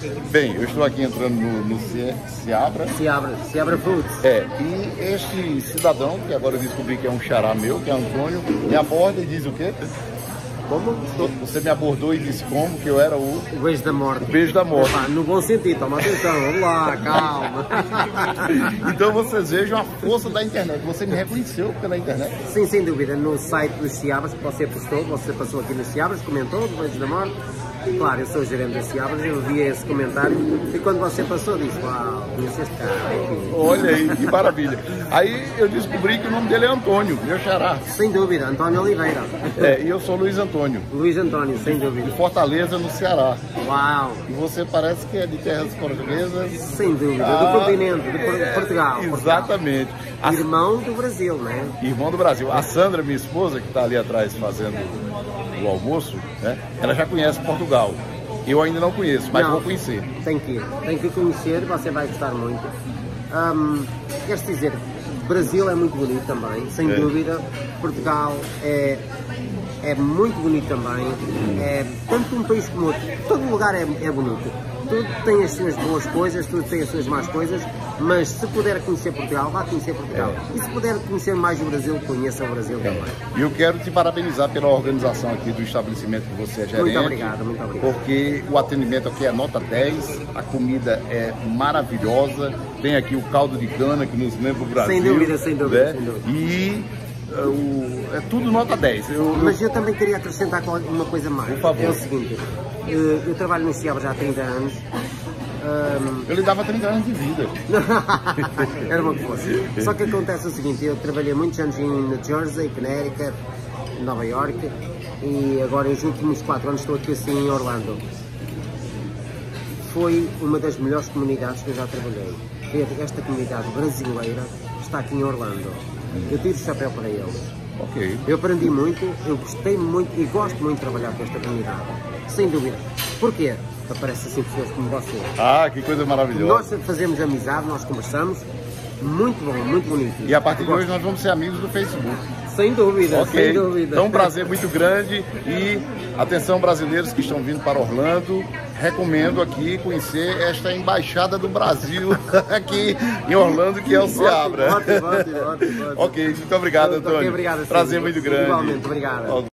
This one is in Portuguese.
Bem, eu estou aqui entrando no Seabra. Seabra Foods. E este cidadão, que agora eu descobri que é um xará meu, que é Antônio, me aborda e diz o quê? Como? Você me abordou e disse como que eu era o beijo da morte. O beijo da morte. Opa, no bom sentido, toma atenção, vamos lá, calma. Então vocês vejam a força da internet. Você me reconheceu pela internet? Sim, sem dúvida. No site dos Seabras que você postou, você passou aqui nos Seabras, comentou do beijo da morte. Claro, eu sou o gerente da Seabras, eu vi esse comentário e quando você passou disse, uau, conhece este cara. Olha aí, que maravilha. Aí eu descobri que o nome dele é Antônio, meu xará. Sem dúvida, Antônio Oliveira. E eu sou Luiz Antônio. Luiz Antônio, sem dúvida. De Fortaleza, no Ceará. Uau! E você parece que é de terras portuguesas? Sem dúvida, do continente, de Portugal. Exatamente. Irmão do Brasil, né? Irmão do Brasil. A Sandra, minha esposa, que está ali atrás fazendo o almoço, né? Ela já conhece Portugal. Eu ainda não conheço, mas vou conhecer. Tem que conhecer, você vai gostar muito. Quer dizer, Brasil é muito bonito também, sem dúvida. Portugal é muito bonito também. É tanto um país como outro. Todo lugar é bonito. Tudo tem as suas boas coisas, tudo tem as suas más coisas, mas se puder conhecer Portugal, vá conhecer Portugal. E se puder conhecer mais o Brasil, conheça o Brasil também. E eu quero te parabenizar pela organização aqui do estabelecimento que você é gerente. Muito obrigado, muito obrigado. Porque o atendimento aqui é nota 10, a comida é maravilhosa, tem aqui o caldo de cana que nos lembra o Brasil. Sem dúvida, sem dúvida, né? sem dúvida. E é tudo nota 10. Mas eu também queria acrescentar uma coisa mais. Por favor. É o seguinte, eu trabalho no Seabra já há 30 anos. Eu lhe dava 30 anos de vida. Era uma que fosse. Só que acontece o seguinte, eu trabalhei muitos anos em New Jersey, Connecticut, Nova York e agora nos últimos 4 anos estou aqui assim em Orlando. Foi uma das melhores comunidades que eu já trabalhei. Esta comunidade brasileira está aqui em Orlando. Eu tiro o chapéu para eles. Ok. Eu aprendi muito, eu gostei muito e gosto muito de trabalhar com esta comunidade. Sem dúvida. Porquê? Aparecem assim pessoas como você. Ah, que coisa maravilhosa. Nós fazemos amizade, nós conversamos. Muito bom, muito bonito. E a partir de hoje nós vamos ser amigos do Facebook. Sem dúvida, okay. Sem dúvida. Então um prazer muito grande e atenção brasileiros que estão vindo para Orlando, recomendo aqui conhecer esta embaixada do Brasil aqui em Orlando, que é o Seabra. Ótimo. Ok, muito obrigado, Antônio. Okay, obrigado, prazer muito grande. Igualmente, obrigado.